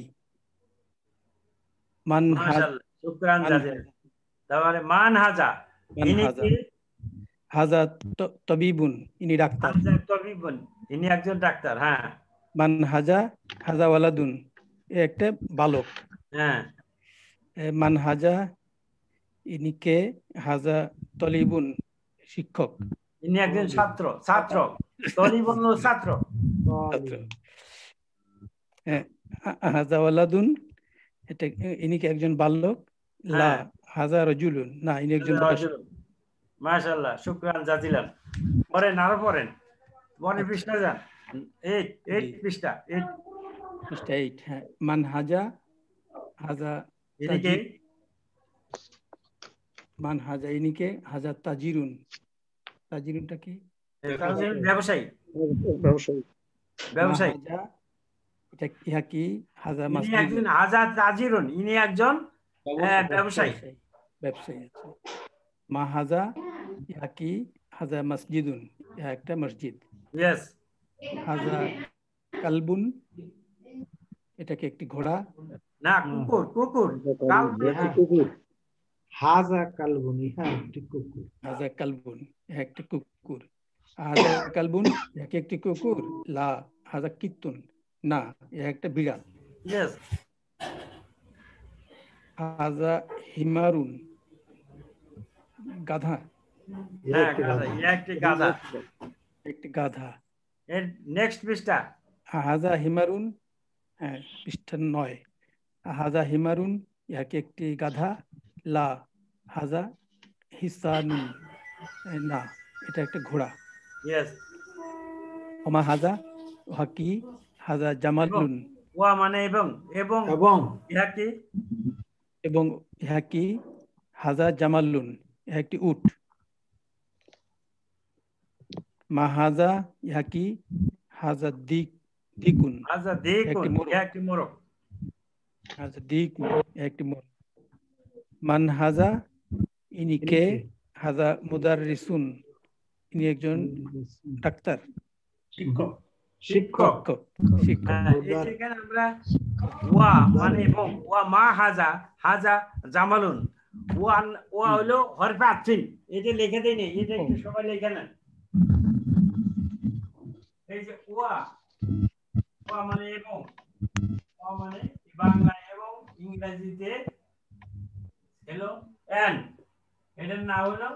মান হাজ- মাশাআল্লাহ শুকরান মান জাজিল তারপরে মান হাজা মান ইনি হাজা কি হাজা ত- তবিবুন ইনি ডাক্তার হাজা তবিবুন ইনি একজন ডাক্তার হ্যাঁ মান হাজা হাজা ওয়ালাদুন এ একটা বালক হ্যাঁ এ মান হাজা ইনিকে হাজা তলিবুন শিক্ষক ইনি একজন ছাত্র ছাত্র তলিবুন ছাত্র ছাত্র হ্যাঁ, হা- হাজা ওয়ালাদুন এটা ইনি কি একজন বালক লা হ্যাঁ। হাজা রজুলুন না ইনি একজন বয়স্ক। মাশাআল্লাহ শুকরান জাজিলান পড়েন আরো পড়েন পরের পৃষ্ঠা যান এইট এইট পৃষ্ঠা এইট পৃষ্ঠা eight, হ্যাঁ মান হাজা হাজা ইনি কে? তাজি- মান হাজা ইনিকে হাজা তাজিরুন তাজিরুনটা কি তাজির ব্যবসায়ী ব্যবসায়ী ব্যবসায়ী মা হাজা এটা ইহা কি হাজা ইনি মাসজিদুন একজন আজাদ তাজিরুন ইনি একজন আহ, ব্যবসায়ী ব্যবসায়ী আছে মা হাজা ইহা কি হাজা মসজিদুন ইহা একটা মসজিদ ইয়েস হাজা কালবুন এটা কি একটি ঘোড়া না কুকুর কুকুর কাল কুকুর হাজা কালবুন ইহা একটি কুকুর হাজা কালবুন ইহা একটি কুকুর হাজা কালবুন ইহা কি একটি কুকুর লা হাজা কিত্তুন না ইহা একটা বিড়াল ইয়েস হাজা হিমারুন গাধা হ্যাঁ গাধা ইনি একটি গাধা একটি গাধা এর নেক্সট পৃষ্ঠা হাজা হিমারুন হ্যাঁ পৃষ্ঠা নয় হাজা হিমারুন ইহা কি একটি গাধা লা হাজা হিসানুন এ, না এটা একটা ঘোড়া ইয়েস ওমা হাজা উহা কি হাজা জামালুন ওয়া মানে এবং এবং এবং ইহা কি এবং ইহা কি হাজা জামালুন ইহা একটি উট মা হাজা ইহা কি হাজা দিক দিকুন আচ্ছা ইহা দেখুন একটি মোরগ ইহা একটি মোরগ হাজা দিক ইহা একটি মোরগ মান হাজা ইনিকে হাজা মুদাররিসুন ইনি একজন ডাক্তার শিক্ষক শিক্ষক শিক্ষক শিক্ষক হ্যাঁ, এই যে এখানে আমরা ওয়া মানে এবং ওয়া মা হাজা হাজা জামালুন ওয়া ওয়া হলো হরফে আতফিন এটা লিখে দেই নেই এটা একটু সবাই লিখে নেন এই যে ওয়া ওয়া মানে এবং ওয়া মানে বাংলায় এবং ইংরেজিতে হলো এন এটার নাম হলো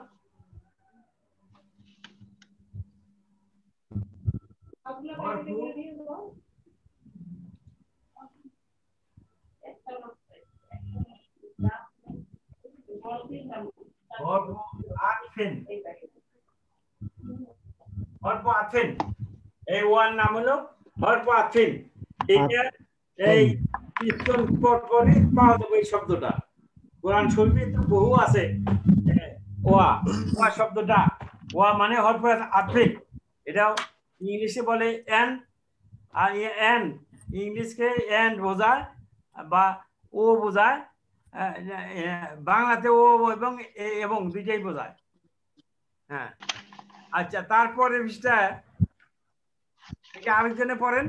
এই ওয়ার নাম হলো হরফ আতফিন এটা এই কীর্তন পর পরে পাওয়া যাবে এই শব্দটা কোরআন শরীফে তো বহু আছে ওয়া ওয়া শব্দটা ওয়া মানে হরফ আতফিন এটা ইংলিশে বলে এন আর এন ইংলিশকে এন্ড বোঝায় বা ও বোঝায় বাংলাতে ও এবং এবং দুইটাই বোঝায় হ্যাঁ আচ্ছা তারপরে বিষয়টা এটা আরেকজনে পড়েন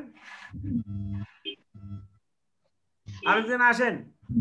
আরেকজন আসেন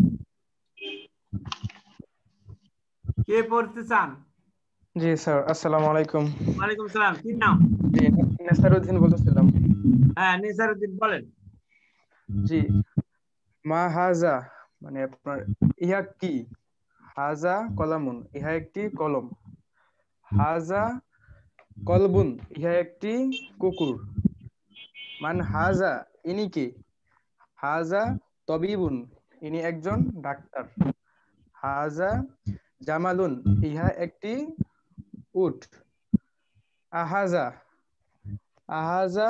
কে পড়তে চান জি স্যার আসসালামু আলাইকুম ওয়ালাইকুম সালাম কি নাম জি নেসারউদ্দিন বলতেছিলাম হ্যাঁ নেসারউদ্দিন বলেন জি মা হাজা মানে আপনার ইহা কি হাজা কলামুন ইহা একটি কলম হাজা কলবুন ইহা একটি কুকুর মান হাজা ইনি কি হাজা তবিবুন ইনি একজন ডাক্তার হাজা জামালুন ইহা একটি উট আহাজা আহাজা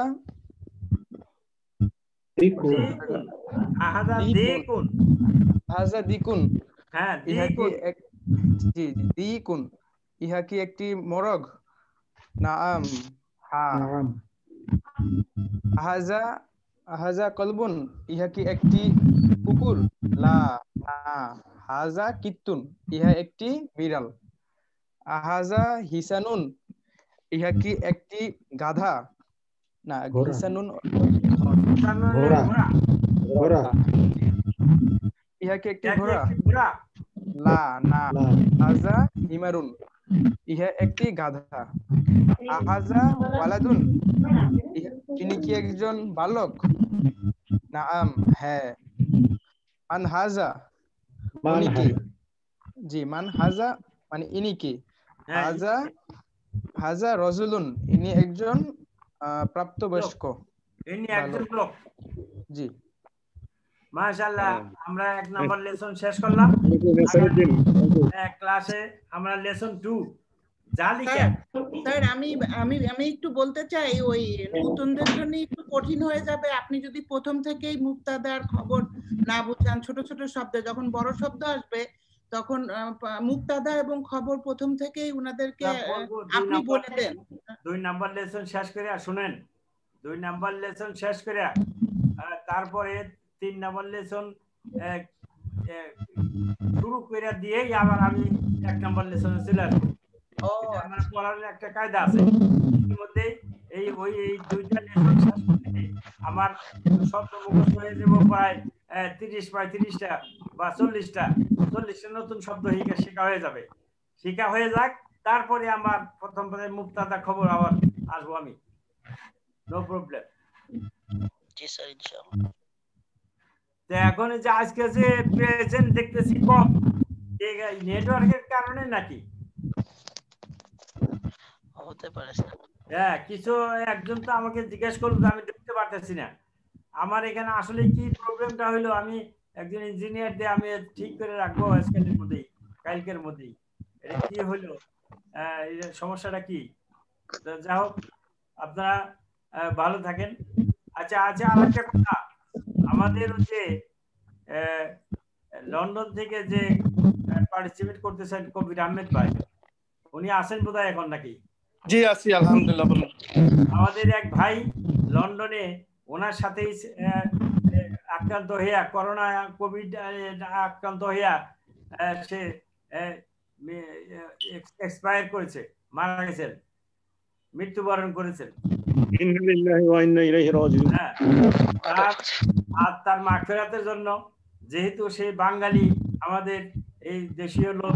দ্বিগুণ আহাজা দ্বিগুণ আহাজা দ্বিগুণ হ্যাঁ ইহা কি দ্বিগুণ এক জি জি দ্বিগুণ ইহা কি একটি মোরগ নাম হ্যাঁ নাম আহাজা আহাজা কলবুন ইহা কি একটি কুকুর লা না হাজা কিত্তুন ইহা একটি বিড়াল আহাজা হিসানুন ইহা কি একটি গাধা না ঘোড়া। হিসানুন ঘোড়া ঘোড়া ইহা কি একটি একটি ঘোড়া একটি ঘোড়া লা না লা। হাজা হিমারুন ইহা একটি গাধা আহাজা ওয়ালাদুন ইহা- তিনি কি একজন বালক নাম হ্যাঁ মান হাজা মান উনি কি হাজা। জি মান হাজা মানে ইনি কি হ্যাঁ, হাজা হাজা রজুলুন ইনি একজন আহ, প্রাপ্তবয়স্ক ইনি বালক। একজন লোক জি মাশাআল্লাহ আমরা এক নম্বর লেসন শেষ করলাম নাসিরউদ্দিন এক ক্লাসে আমরা লেসন টু জালিকা স্যার স্যার আমি আমি আমি একটু বলতে চাই ওই নতুনদের জন্য একটু কঠিন হয়ে যাবে আপনি যদি প্রথম থেকেই মুক্তাদার খবর না বুঝান ছোট ছোট শব্দে যখন বড় শব্দ আসবে তখন আহ, পা- মুক্তাদা এবং খবর প্রথম থেকেই উনাদেরকে না, আহ, বলবো, দুই আপনি নাম্বার বলে দেন দুই নাম্বার লেসন শেষ করে শুনেন দুই নাম্বার লেসন শেষ করে আহ, তারপরে তিন নাম্বার লেসন শুরু করে দিয়েই আবার আমি এক নাম্বার লেসনে চলে আসবো এটা আমার পড়ার একটা কায়দা আছে ইতিমধ্যে এই ওই এই দুইটা লেসন শেষ করতে আমার শব্দ মুখস্থ হয়ে যাবো প্রায় আহ, তিরিশ পঁয়ত্রিশটা বা চল্লিশটা চল্লিশটা নতুন শব্দ শিখা শেখা হয়ে যাবে শিখা হয়ে যাক তারপরে আমার প্রথম প্রথম মুক্তাদা খবর আবার আসবো আমি নো প্রবলেম জি স্যার ইনশাআল্লাহ তো এখন এই যে আজকে যে প্রেজেন্ট দেখতেছি কম নেটওয়ার্কের কারণে নাকি হতে পারে স্যার হ্যাঁ কিছু একজন তো আমাকে জিজ্ঞেস করলো যে আমি দেখতে পারতেছি না আমার এখানে আসলে কি প্রবলেমটা হলো আমি একজন ইঞ্জিনিয়ার দিয়ে আমি ঠিক করে রাখবো আজকালের মধ্যেই কালকের মধ্যেই এটা কি হলো আহ, এই সমস্যাটা কি তো যা হোক আপনারা আহ, ভালো থাকেন আচ্ছা আচ্ছা আর একটা কথা আমাদের যে আহ, লন্ডন থেকে যে পার্টিসিপেট করতেছেন কবির আহমেদ ভাই উনি আসেন বোধহয় এখন নাকি জি আছি আলহামদুলিল্লাহ বলুন আমাদের এক ভাই লন্ডনে ওনার সাথেই আহ, আক্রান্ত হইয়া করোনা কোভিড আক্রান্ত হইয়া আহ, সে এক্সপায়ার করেছে মারা গেছেন মৃত্যুবরণ করেছেন ইন্না লিল্লাহি ওয়া ইন্না ইলাইহি রাজিউন হ্যাঁ তার আর তার মাগফিরাতের জন্য যেহেতু সে বাঙালি আমাদের এই দেশীয় লোক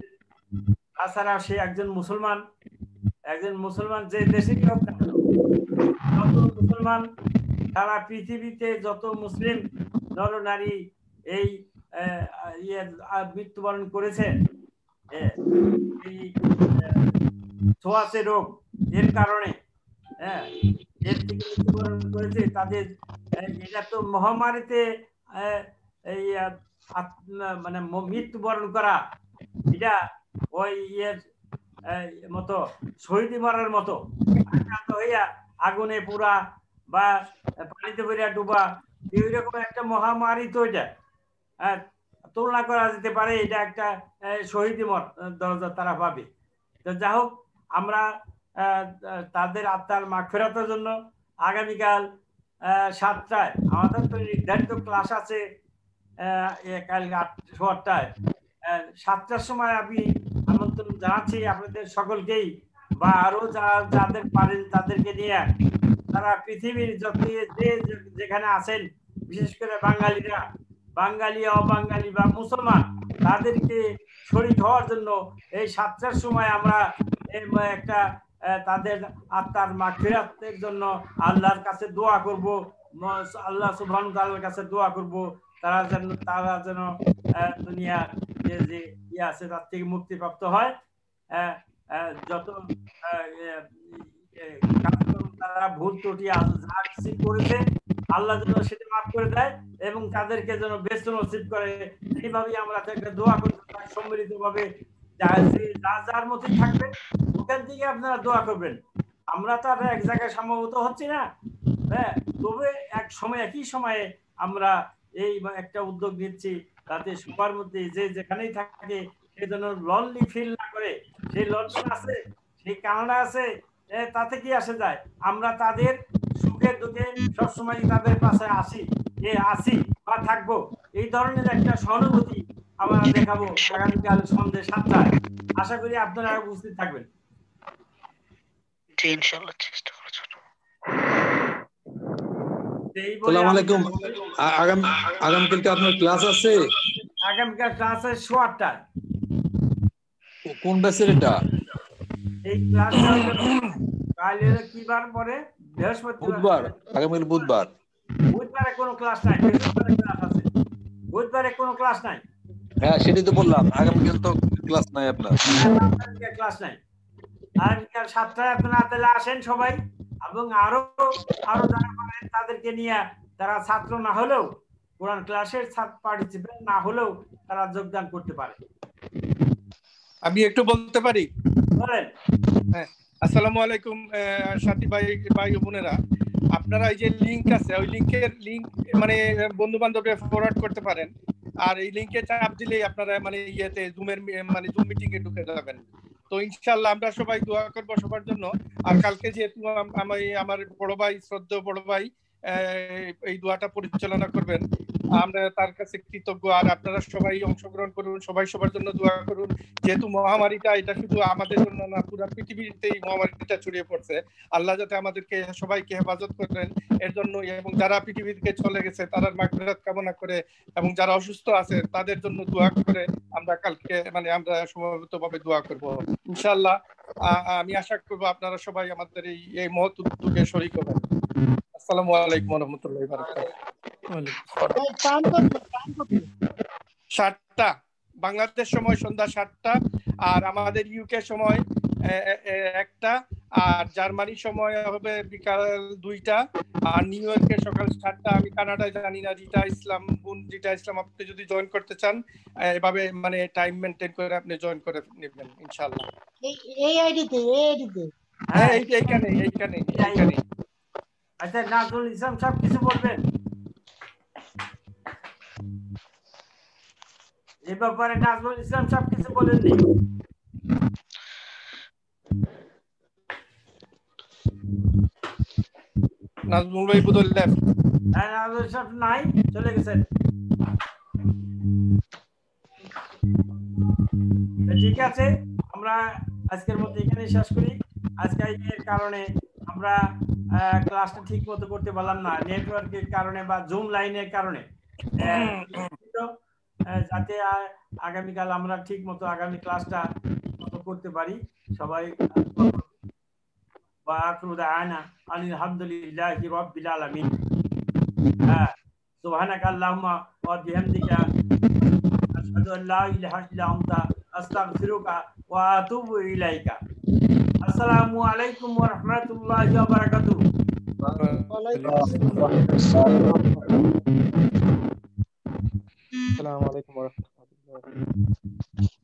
তাছাড়া সে একজন মুসলমান একজন মুসলমান যে দেশেই হোক না কেন, যত মুসলমান সারা পৃথিবীতে যত মুসলিম নর নারী এই আহ, ইয়ে আহ, মৃত্যুবরণ করেছে হ্যাঁ, এই আহ, ছোঁয়াচে রোগ এর কারণে হ্যাঁ এর থেকে মৃত্যুবরণ করেছে তাদের আহ, এটা তো মহামারীতে আহ, এই আহ, আত- মানে ম- মৃত্যুবরণ করা এটা ওই ইয়ের আহ, মতো শহীদি মরার মতো আক্রান্ত হইয়া আগুনে পুরা বা পানিতে পড়িয়া ডুবা এইরকম একটা মহামারী তো এটা আহ, তুলনা করা যেতে পারে এটা একটা আহ, শহীদি মর দরজা তারা পাবে তো যা হোক আমরা আহ, তাদের আত্মার মাগফিরাতের জন্য আগামীকাল আহ, সাতটায় আমাদের তো নির্ধারিত ক্লাস আছে আহ, এ কাল আট আটটায় আহ, সাতটার সময় আমি আমন্ত্রণ জানাচ্ছি আপনাদের সকলকেই বা আরো যা- যাদের পারেন তাদেরকে নিয়ে তারা পৃথিবীর যত যে যেখানে আছেন বিশেষ করে বাঙালিরা বাঙালি অবাঙালি বা মুসলমান তাদেরকে শরীক হওয়ার জন্য এই সাতটার সময় আমরা এই একটা আহ, তাদের আত্মার মাগফিরাতের জন্য আল্লাহর কাছে দোয়া করব ম- আল্লাহ সুবহানাহু ওয়া তাআলার কাছে দোয়া করব তারা যেন তারা যেন আহ, দুনিয়ার যে যে ইয়ে আছে তার থেকে মুক্তিপ্রাপ্ত হয় আহ, আহ, যত আহ, এ- এ- কাজকর্ম তারা ভুল ত্রুটি আছে, যা কিছু করেছে আল্লাহ যেন সেটা মাফ করে দেয় এবং তাদেরকে যেন ব্যস্ত নসিব করে এইভাবেই আমরা তাদেরকে দোয়া করতে সম্মিলিত ভাবে যা যে- যা যার মতোই থাকবে ওখান থেকে আপনারা দোয়া করবেন আমরা তো আর এক জায়গায় সম্ভবত হচ্ছে না, হ্যাঁ, তবে এক সময় একই সময়ে আমরা এই একটা উদ্যোগ নিচ্ছি যাতে সবার মধ্যে যে যেখানেই থাকে সেই জন্য লনলি ফিল না করে। সেই লন্ডন আছে, সেই কানাডা আছে, তাতে কি আসে যায়, আমরা তাদের সুখে দুঃখে সবসময় তাদের পাশে আসি, এ আসি বা থাকবো, এই ধরনের একটা সহানুভূতি আমরা দেখাবো আগামীকাল সন্ধ্যে সাতটায়। আশা করি আপনারা উপস্থিত থাকবেন। জি ইনশাআল্লাহ চেষ্টা করব। আসসালামু আলাইকুম। আগামী আগামীকালকে আপনার ক্লাস আছে? আগামীকাল ক্লাস আছে সোয়া আটটায়। কোন ব্যাচের এটা? এই ক্লাসটা কালকে কি বার পরে? বৃহস্পতিবার। বুধবার, আগামীকাল বুধবার। বুধবারে কোনো ক্লাস নাই, বৃহস্পতিবারে ক্লাস আছে। বুধবারে কোনো ক্লাস নাই। হ্যাঁ সেটাই তো বললাম, আগামীকাল তো ক্লাস নাই আপনার। আগামীকাল ক্লাস নাই। আগামীকাল সাতটায় আপনারা তাহলে আসেন সবাই, এবং আরো আরো যারা পারেন তাদেরকে নিয়ে, তারা ছাত্র না হলেও কোরআন ক্লাসের ছাত্র পার্টিসিপেন্ট না হলেও তারা যোগদান করতে পারে। আমি একটু বলতে পারি? বলেন। হ্যাঁ, আসসালামু আলাইকুম সাথী ভাই ভাই ও বোনেরা, আপনারা এই যে লিংক আছে ওই লিংকের লিংক মানে বন্ধু বান্ধবকে ফরওয়ার্ড করতে পারেন, আর এই লিংকে চাপ দিলেই আপনারা মানে ইয়েতে জুমের মানে জুম মিটিং এ ঢুকে যাবেন। তো ইনশাআল্লাহ আমরা সবাই দোয়া করব সবার জন্য। আর কালকে যেহেতু আমি আমার বড় ভাই শ্রদ্ধেয় বড় ভাই এই দোয়াটা পরিচালনা করবেন, আমরা তার কাছে কৃতজ্ঞ। আর আপনারা সবাই অংশগ্রহণ করুন, সবাই সবার জন্য দোয়া করুন। যেহেতু মহামারীটা এটা শুধু আমাদের জন্য না, পুরো পৃথিবীতে এই মহামারীটা ছড়িয়ে পড়ছে, আল্লাহ যাতে আমাদেরকে সবাইকে হেফাজত করেন এর জন্য, এবং যারা পৃথিবী থেকে চলে গেছে তাদের মাগফিরাত কামনা করে, এবং যারা অসুস্থ আছে তাদের জন্য দোয়া করে আমরা কালকে মানে আমরা সমবেতভাবে দোয়া করব ইনশাআল্লাহ। আমি আশা করব আপনারা সবাই আমাদের এই এই মহৎ উদ্যোগে শরীক হবেন। আসসালামু আলাইকুম ওয়া রাহমাতুল্লাহি ওয়া বারাকাতুহু। সাতটা বাংলাদেশ সময় সন্ধ্যা সাতটা, আর আমাদের ইউকে সময় একটা, আর জার্মানি সময় হবে বিকাল দুইটা, আর নিউ ইয়র্কের সকাল সাতটা। আমি কানাডায় জানি না, রিটা ইসলাম বোন রিটা ইসলাম আপনি যদি জয়েন করতে চান এভাবে মানে টাইম মেনটেন করে আপনি জয়েন করে নেবেন ইনশাআল্লাহ। এই এই আইডিতে এই আইডিতে হ্যাঁ এই এইখানে এইখানে এইখানে। আচ্ছা নাজরুল ইসলাম সব কিছু বলবেন এই ব্যাপারে? নাজরুল ইসলাম সব কিছু বলেননি। নাজমুল ভাই বুদল লেফট। হ্যাঁ নাজরুল ইসলাম নাই, চলে গেছেন। ঠিক আছে, আমরা আজকের মতো এখানে শেষ করি। আজকে এর কারণে আমরা ক্লাসটা ঠিক মতো করতে পারলাম না, নেটওয়ার্কের কারণে বা জুম লাইনের কারণে। যাতে আগামীকাল আমরা ঠিক মতো আগামী ক্লাসটা করতে পারি। সবাই আলহামদুলিল্লাহি রাব্বিল আলামিন। সুবহানাকা আল্লাহুম্মা ওয়া বিহামদিকা আশহাদু আল লা ইলাহা ইল্লা আনতা আস্তাগফিরুকা ওয়া আতুবু ইলাইকা। আসসালামু আলাইকুম ওয়া রাহমাতুল্লাহি ওয়া বারাকাতুহু। আসসালামু আলাইকুম ওয়া রাহমাতুল্লাহি ওয়া বারাকাতুহু।